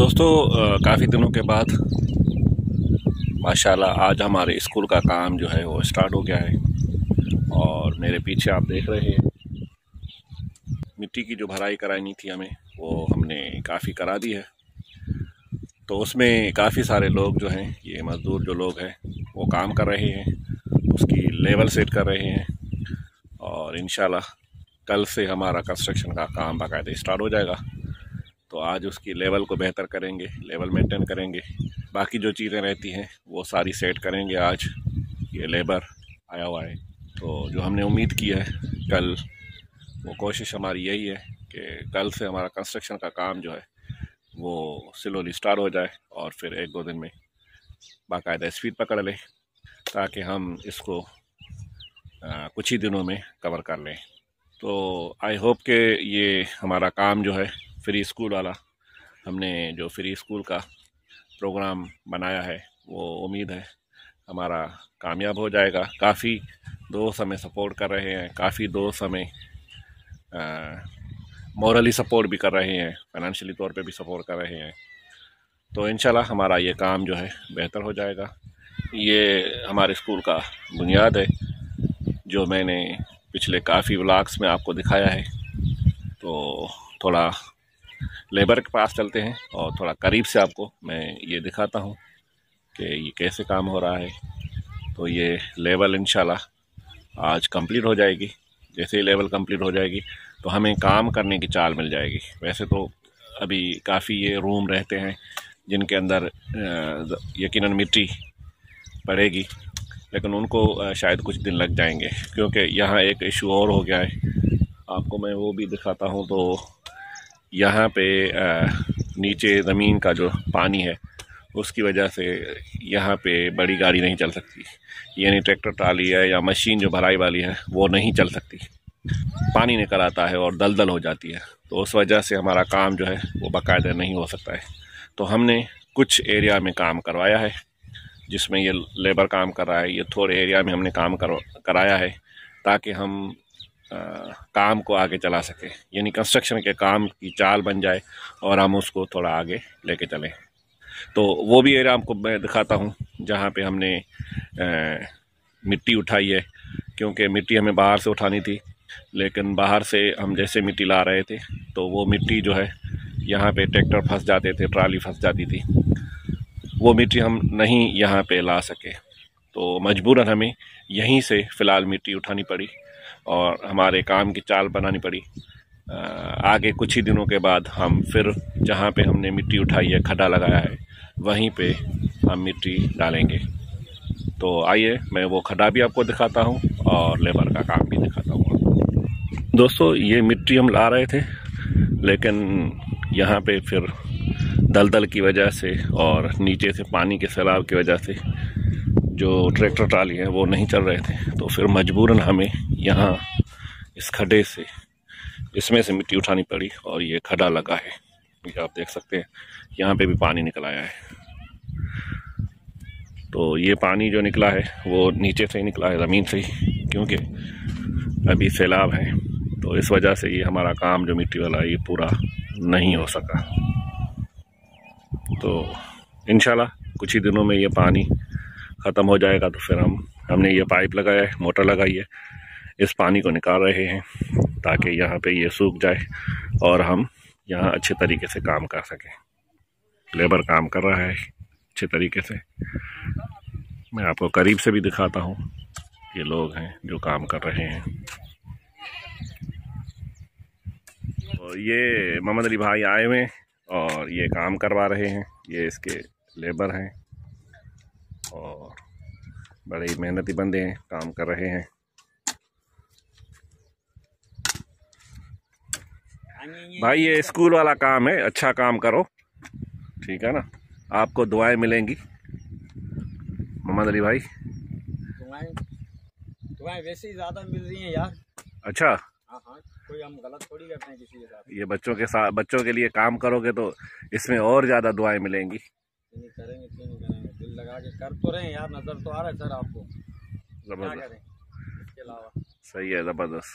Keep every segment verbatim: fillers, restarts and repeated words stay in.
दोस्तों, काफ़ी दिनों के बाद माशाल्लाह आज हमारे स्कूल का काम जो है वो स्टार्ट हो गया है। और मेरे पीछे आप देख रहे हैं मिट्टी की जो भराई करानी थी हमें, वो हमने काफ़ी करा दी है। तो उसमें काफ़ी सारे लोग जो हैं, ये मज़दूर जो लोग हैं वो काम कर रहे हैं, उसकी लेवल सेट कर रहे हैं। और इंशाल्लाह कल से हमारा कंस्ट्रक्शन का काम बाकायदा स्टार्ट हो जाएगा। तो आज उसकी लेवल को बेहतर करेंगे, लेवल मेंटेन करेंगे, बाकी जो चीज़ें रहती हैं वो सारी सेट करेंगे। आज ये लेबर आया हुआ है, तो जो हमने उम्मीद की है कल, वो कोशिश हमारी यही है कि कल से हमारा कंस्ट्रक्शन का काम जो है वो स्लोली स्टार्ट हो जाए और फिर एक दो दिन में बाकायदा स्पीड पकड़ लें, ताकि हम इसको आ, कुछ ही दिनों में कवर कर लें। तो आई होप कि ये हमारा काम जो है फ्री स्कूल वाला, हमने जो फ्री स्कूल का प्रोग्राम बनाया है, वो उम्मीद है हमारा कामयाब हो जाएगा। काफ़ी दोस्त हमें सपोर्ट कर रहे हैं, काफ़ी दोस्त हमें मॉरली सपोर्ट भी कर रहे हैं, फाइनेंशियली तौर पे भी सपोर्ट कर रहे हैं। तो इंशाल्लाह हमारा ये काम जो है बेहतर हो जाएगा। ये हमारे स्कूल का बुनियाद है, जो मैंने पिछले काफ़ी व्लॉग्स में आपको दिखाया है। तो थोड़ा लेबर के पास चलते हैं और थोड़ा करीब से आपको मैं ये दिखाता हूँ कि ये कैसे काम हो रहा है। तो ये लेवल इंशाल्लाह आज कंप्लीट हो जाएगी। जैसे ही लेवल कंप्लीट हो जाएगी तो हमें काम करने की चाल मिल जाएगी। वैसे तो अभी काफ़ी ये रूम रहते हैं जिनके अंदर यकीनन मिट्टी पड़ेगी, लेकिन उनको शायद कुछ दिन लग जाएंगे, क्योंकि यहाँ एक इशू और हो गया है। आपको मैं वो भी दिखाता हूँ। तो यहाँ पे नीचे ज़मीन का जो पानी है, उसकी वजह से यहाँ पे बड़ी गाड़ी नहीं चल सकती, यानी ट्रैक्टर ट्राली है या मशीन जो भराई वाली है वो नहीं चल सकती। पानी निकल आता है और दलदल हो जाती है, तो उस वजह से हमारा काम जो है वो बाकायदा नहीं हो सकता है। तो हमने कुछ एरिया में काम करवाया है, जिसमें ये लेबर काम कर रहा है। ये थोड़े एरिया में हमने काम कर कराया है ताकि हम आ, काम को आगे चला सके, यानी कंस्ट्रक्शन के काम की चाल बन जाए और हम उसको थोड़ा आगे लेके चलें। तो वो भी एरिया आपको मैं दिखाता हूँ जहाँ पे हमने आ, मिट्टी उठाई है, क्योंकि मिट्टी हमें बाहर से उठानी थी, लेकिन बाहर से हम जैसे मिट्टी ला रहे थे तो वो मिट्टी जो है यहाँ पे ट्रैक्टर फंस जाते थे, ट्राली फंस जाती थी, वो मिट्टी हम नहीं यहाँ पे ला सके। तो मजबूरन हमें यहीं से फ़िलहाल मिट्टी उठानी पड़ी और हमारे काम की चाल बनानी पड़ी। आगे कुछ ही दिनों के बाद हम फिर जहाँ पे हमने मिट्टी उठाई है, खड्डा लगाया है, वहीं पे हम मिट्टी डालेंगे। तो आइए मैं वो खड्डा भी आपको दिखाता हूँ और लेबर का काम भी दिखाता हूँ। दोस्तों, ये मिट्टी हम ला रहे थे, लेकिन यहाँ पे फिर दलदल की वजह से और नीचे से पानी के सैलाब की वजह से जो ट्रैक्टर ट्राली है वो नहीं चल रहे थे। तो फिर मजबूरन हमें यहाँ इस खड्डे से, इसमें से मिट्टी उठानी पड़ी और ये खड्डा लगा है, ये आप देख सकते हैं। यहाँ पे भी पानी निकल आया है। तो ये पानी जो निकला है वो नीचे से ही निकला है, ज़मीन से ही, क्योंकि अभी सैलाब है। तो इस वजह से ये हमारा काम जो मिट्टी वाला ये पूरा नहीं हो सका। तो इंशाल्लाह कुछ ही दिनों में ये पानी ख़त्म हो जाएगा। तो फिर हम हमने ये पाइप लगाया है, मोटर लगाई है, इस पानी को निकाल रहे हैं ताकि यहाँ पे ये सूख जाए और हम यहाँ अच्छे तरीके से काम कर सकें। लेबर काम कर रहा है अच्छे तरीके से। मैं आपको करीब से भी दिखाता हूँ, ये लोग हैं जो काम कर रहे हैं। और ये मोहम्मद अली भाई आए हुए और ये काम करवा रहे हैं। ये इसके लेबर हैं और बड़े ही मेहनती बंदे हैं, काम कर रहे हैं। भाई ये स्कूल वाला काम है, अच्छा काम करो, ठीक है ना, आपको दुआएं मिलेंगी। मोहम्मद अली भाई, दुआएं दुआएं वैसे ही ज़्यादा मिल रही हैं यार। अच्छा, हाँ हाँ, कोई हम गलत थोड़ी करते हैं किसी के साथ। ये बच्चों के साथ, बच्चों के लिए काम करोगे तो इसमें और ज़्यादा दुआएं मिलेंगी। नहीं करेंगे, क्यों नहीं करेंगे, दिल लगा के कर तो रहे हैं यार। नज़र तो आ रहा है सर आपको, क्या करें इसके अलावा। सही है, ज़बरदस्त।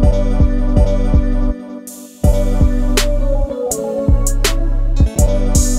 We'll be right back.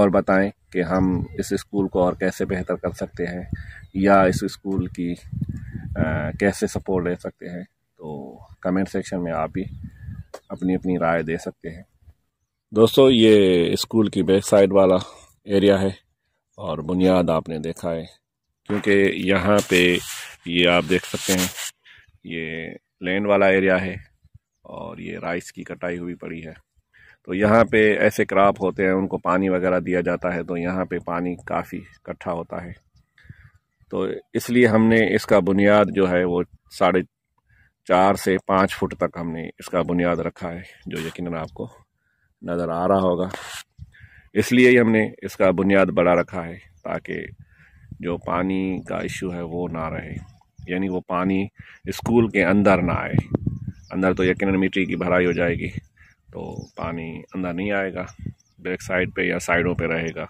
और बताएं कि हम इस स्कूल को और कैसे बेहतर कर सकते हैं या इस स्कूल की आ, कैसे सपोर्ट ले सकते हैं, तो कमेंट सेक्शन में आप भी अपनी अपनी राय दे सकते हैं। दोस्तों, ये स्कूल की बैक साइड वाला एरिया है और बुनियाद आपने देखा है, क्योंकि यहाँ पे ये आप देख सकते हैं ये लैंड वाला एरिया है और ये राइस की कटाई हुई पड़ी है। तो यहाँ पे ऐसे क्रॉप होते हैं, उनको पानी वगैरह दिया जाता है, तो यहाँ पे पानी काफ़ी इकट्ठा होता है। तो इसलिए हमने इसका बुनियाद जो है वो साढ़े चार से पाँच फुट तक हमने इसका बुनियाद रखा है, जो यकीनन आपको नज़र आ रहा होगा। इसलिए ही हमने इसका बुनियाद बड़ा रखा है ताकि जो पानी का इशू है वो ना रहे, यानी वो पानी स्कूल के अंदर ना आए। अंदर तो यकीनन मिट्टी की भराई हो जाएगी, तो पानी अंदर नहीं आएगा, बैक साइड पे या साइडों पे रहेगा।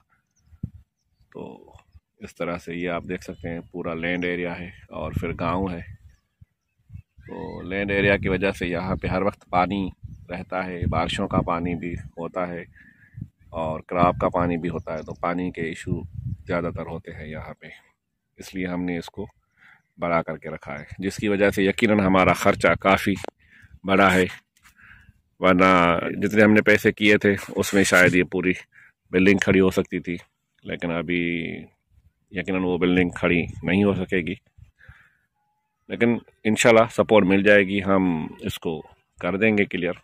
तो इस तरह से ये आप देख सकते हैं पूरा लैंड एरिया है और फिर गांव है। तो लैंड एरिया की वजह से यहाँ पे हर वक्त पानी रहता है, बारिशों का पानी भी होता है और क्रॉप का पानी भी होता है, तो पानी के इशू ज़्यादातर होते हैं यहाँ पे। इसलिए हमने इसको बड़ा करके रखा है, जिसकी वजह से यकीनन हमारा ख़र्चा काफ़ी बड़ा है, वरना जितने हमने पैसे किए थे उसमें शायद ये पूरी बिल्डिंग खड़ी हो सकती थी, लेकिन अभी यकीनन वो बिल्डिंग खड़ी नहीं हो सकेगी। लेकिन इंशाल्लाह सपोर्ट मिल जाएगी, हम इसको कर देंगे क्लियर।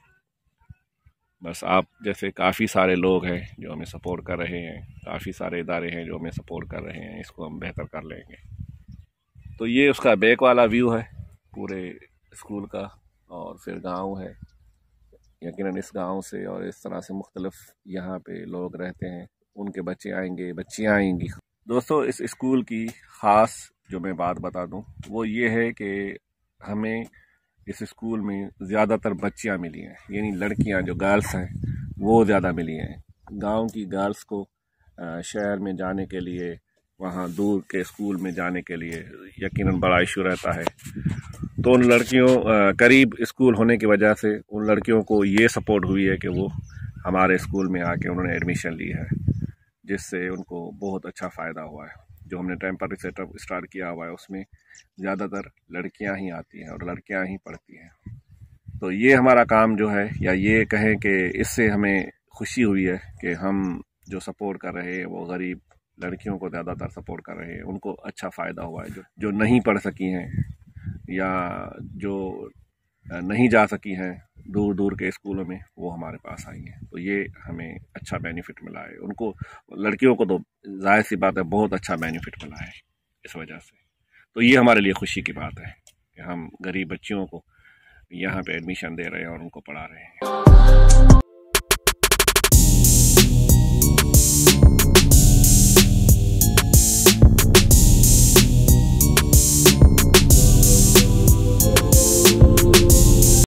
बस आप जैसे काफ़ी सारे लोग हैं जो हमें सपोर्ट कर रहे हैं, काफ़ी सारे इदारे हैं जो हमें सपोर्ट कर रहे हैं, इसको हम बेहतर कर लेंगे। तो ये उसका बैक वाला व्यू है पूरे स्कूल का, और फिर गांव है। यकीनन इस गांव से और इस तरह से मुख्तलिफ यहाँ पे लोग रहते हैं, उनके बच्चे आएंगे, बच्चियाँ आएंगी। दोस्तों, इस स्कूल की ख़ास जो मैं बात बता दूं वो ये है कि हमें इस स्कूल में ज़्यादातर बच्चियां मिली हैं, यानी लड़कियां जो गर्ल्स हैं वो ज़्यादा मिली हैं। गांव की गर्ल्स को शहर में जाने के लिए, वहां दूर के स्कूल में जाने के लिए यकीनन बड़ा इशू रहता है। तो उन लड़कियों करीब स्कूल होने की वजह से उन लड़कियों को ये सपोर्ट हुई है कि वो हमारे स्कूल में आके उन्होंने एडमिशन ली है, जिससे उनको बहुत अच्छा फ़ायदा हुआ है। जो हमने टेम्पररी सेटअप स्टार्ट किया हुआ है उसमें ज़्यादातर लड़कियां ही आती हैं और लड़कियां ही पढ़ती हैं। तो ये हमारा काम जो है, या ये कहें कि इससे हमें खुशी हुई है कि हम जो सपोर्ट कर रहे हैं वो गरीब लड़कियों को ज़्यादातर सपोर्ट कर रहे हैं, उनको अच्छा फ़ायदा हुआ है। जो जो नहीं पढ़ सकी हैं या जो नहीं जा सकी हैं दूर दूर के स्कूलों में, वो हमारे पास आई हैं। तो ये हमें अच्छा बेनिफिट मिला है। उनको, लड़कियों को तो जाहिर सी बात है बहुत अच्छा बेनिफिट मिला है इस वजह से। तो ये हमारे लिए खुशी की बात है कि हम गरीब बच्चियों को यहाँ पे एडमिशन दे रहे हैं और उनको पढ़ा रहे हैं।